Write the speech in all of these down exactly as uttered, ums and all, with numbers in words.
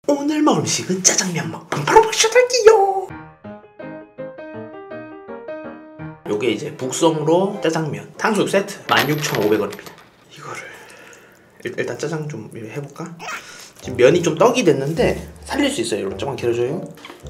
오늘 먹을 음식은 짜장면 먹방 바로 시작할게요. 요게 이제 북성로 짜장면 탕수육 세트 만 육천오백 원입니다 이거를 일단 짜장 좀 해볼까? 지금 면이 좀 떡이 됐는데 살릴 수 있어요. 여러분 조금만 기다려줘요.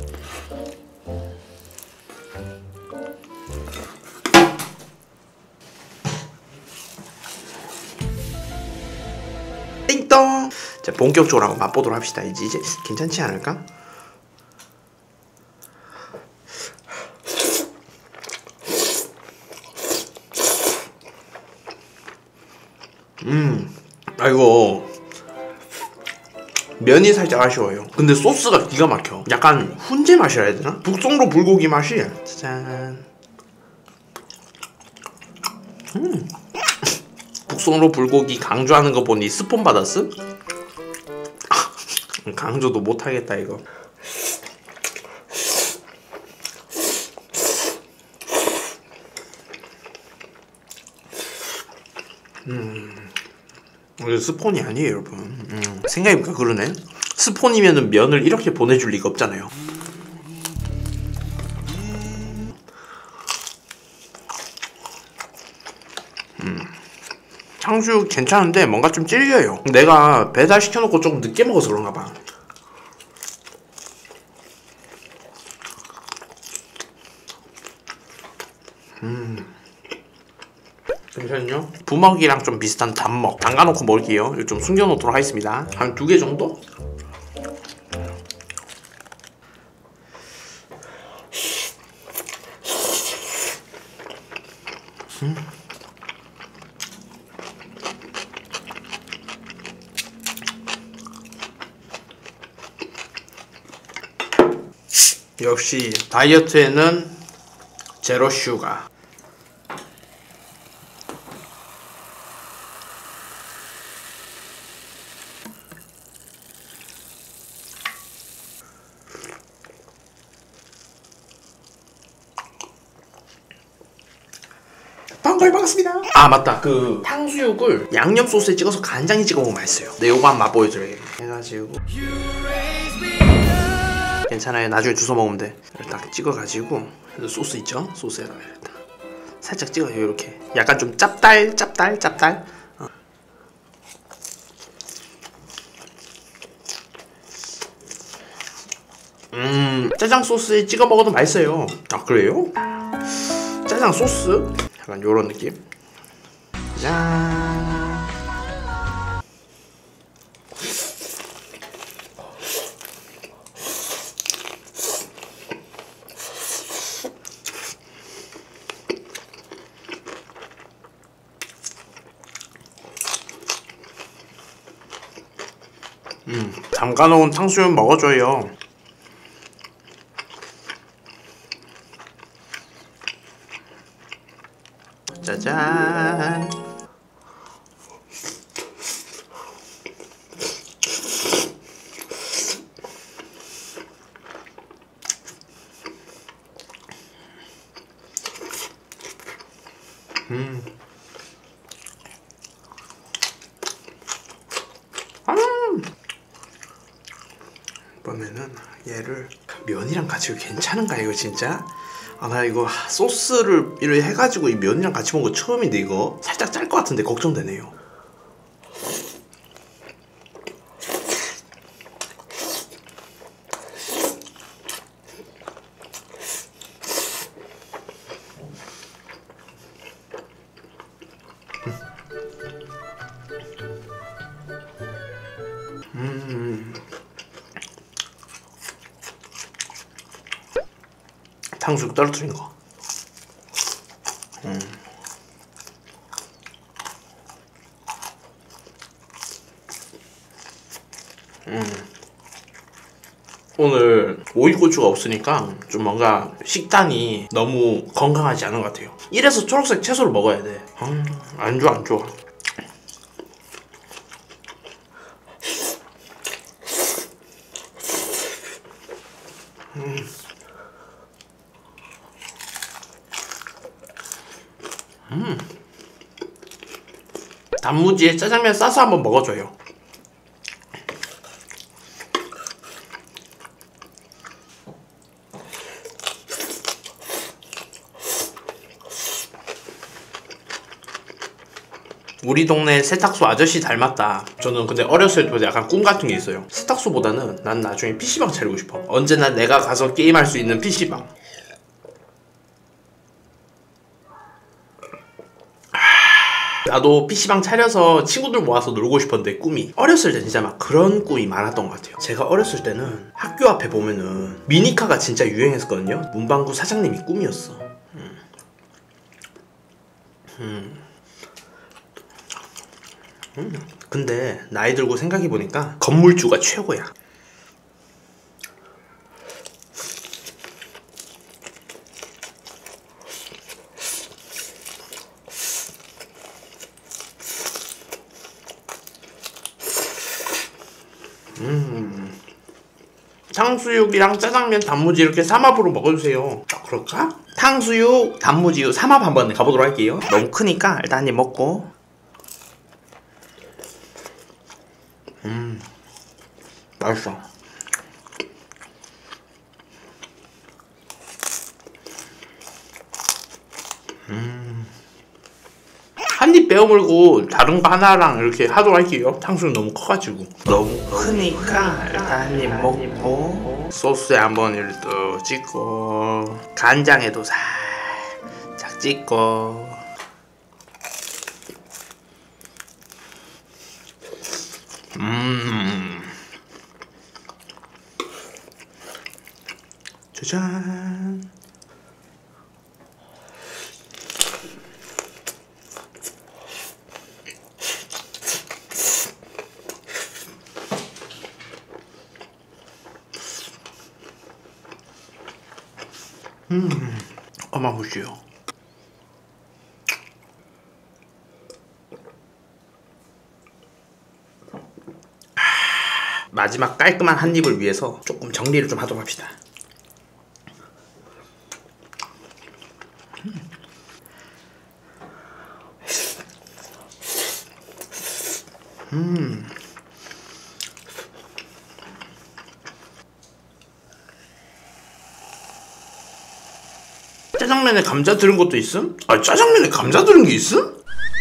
띵동! 자, 본격적으로 한번 맛보도록 합시다. 이제, 이제 괜찮지 않을까? 음, 아이고 면이 살짝 아쉬워요. 근데 소스가 기가 막혀. 약간 훈제 맛이라 해야 되나? 북성로 불고기 맛이. 짜잔. 음. 북성로 불고기 강조하는 거 보니 스폰 받았음? 강조도 못하겠다 이거. 음, 이거 스폰이 아니에요 여러분. 음, 생각해보니까 그러네. 스폰이면은 면을 이렇게 보내줄 리가 없잖아요. 음, 탕수육 괜찮은데 뭔가 좀 질겨요. 내가 배달 시켜놓고 조금 늦게 먹어서 그런가 봐. 음, 잠시만요. 부먹이랑 좀 비슷한 단먹 담가놓고 먹을게요. 이거 좀 숨겨놓도록 하겠습니다. 한 두 개 정도? 음. 역시 다이어트에는 제로 슈가. 반가워요. 반갑습니다. 아 맞다, 그 탕수육을 양념 소스에 찍어서 간장에 찍어 먹으면 맛있어요. 네, 요거 한번 맛보여드려요. 해가지고 괜찮아요. 나중에 주워 먹으면 돼. 딱 찍어가지고 소스 있죠? 소스에다가 일단 살짝 찍어요. 이렇게 약간 좀 짭달 짭달 짭달. 어. 음, 짜장 소스에 찍어 먹어도 맛있어요. 아 그래요? 짜장 소스? 약간 요런 느낌. 짠. 음, 담가놓은 탕수육 먹어줘요. 짜잔. 음. 음. 이번에는 얘를 면이랑 같이 괜찮은가 이거 진짜? 아 나 이거 소스를 이렇게 해가지고 이 면이랑 같이 먹은 거 처음인데 이거 살짝 짤 것 같은데 걱정되네요. 음. 탕수육 떨어뜨린 거. 음. 음. 오늘 오이고추가 없으니까 좀 뭔가 식단이 너무 건강하지 않은 것 같아요. 이래서 초록색 채소를 먹어야 돼. 음, 안 좋아 안 좋아. 음. 음. 단무지에 짜장면 싸서 한번 먹어줘요. 우리 동네 세탁소 아저씨 닮았다. 저는 근데 어렸을 때부터 약간 꿈 같은 게 있어요. 세탁소보다는 난 나중에 피시방 차리고 싶어. 언제나 내가 가서 게임할 수 있는 피시방. 나도 피시방 차려서 친구들 모아서 놀고 싶었는데 꿈이 어렸을 때 진짜 막 그런 꿈이 많았던 것 같아요. 제가 어렸을 때는 학교 앞에 보면은 미니카가 진짜 유행했었거든요. 문방구 사장님이 꿈이었어. 음. 음. 음. 근데 나이 들고 생각해보니까 건물주가 최고야. 음. 탕수육이랑 짜장면, 단무지 이렇게 삼합으로 먹어주세요. 아, 그럴까? 탕수육, 단무지 삼합 한번 가보도록 할게요. 너무 크니까 일단 한 입 먹고. 음, 맛있어. 음. 한 입 베어물고 다른 거 하나랑 이렇게 하도록 할게요. 탕수육 너무 커가지고. 너무 크니까 일단 한 입 먹고 소스에 한번 이렇게 또 찍고 간장에도 살짝 찍고. 음. 짜잔. 음, 어마무시요. 마지막 깔끔한 한 입을 위해서 조금 정리를 좀 하도록 합시다. 음. 짜장면에 감자 들은 것도 있음? 아, 짜장면에 감자 들은 게 있음?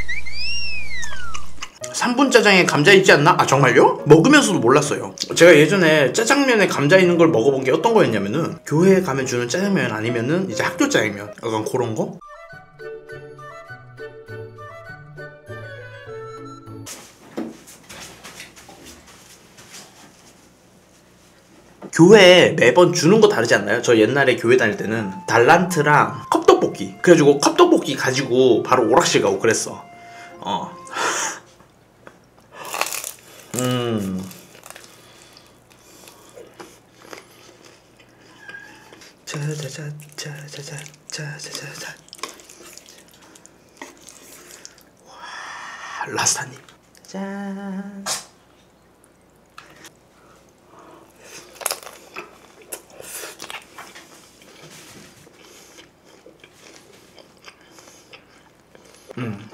삼 분 짜장에 감자 있지 않나? 아, 정말요? 먹으면서도 몰랐어요. 제가 예전에 짜장면에 감자 있는 걸 먹어본 게 어떤 거였냐면은 교회에 가면 주는 짜장면 아니면은 이제 학교 짜장면, 약간 그런 거? 교회에 매번 주는 거 다르지 않나요? 저 옛날에 교회 다닐 때는 달란트랑 컵떡볶이, 그래가지고 컵떡볶이 가지고 바로 오락실 가고 그랬어. 어. 음. 짜자자자자자자자자자. 와, 라스타님. 짠. 음.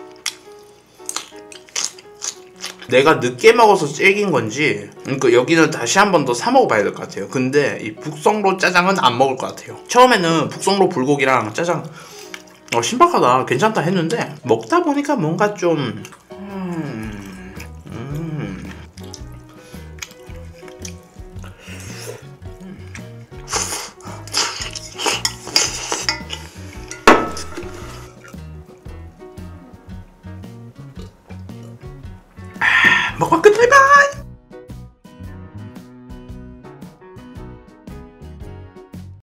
내가 늦게 먹어서 째긴 건지, 그러니까 여기는 다시 한 번 더 사 먹어봐야 될 것 같아요. 근데 이 북성로 짜장은 안 먹을 것 같아요. 처음에는 북성로 불고기랑 짜장 어, 신박하다, 괜찮다 했는데 먹다 보니까 뭔가 좀 음... 음... 먹방 끝. 바이바이.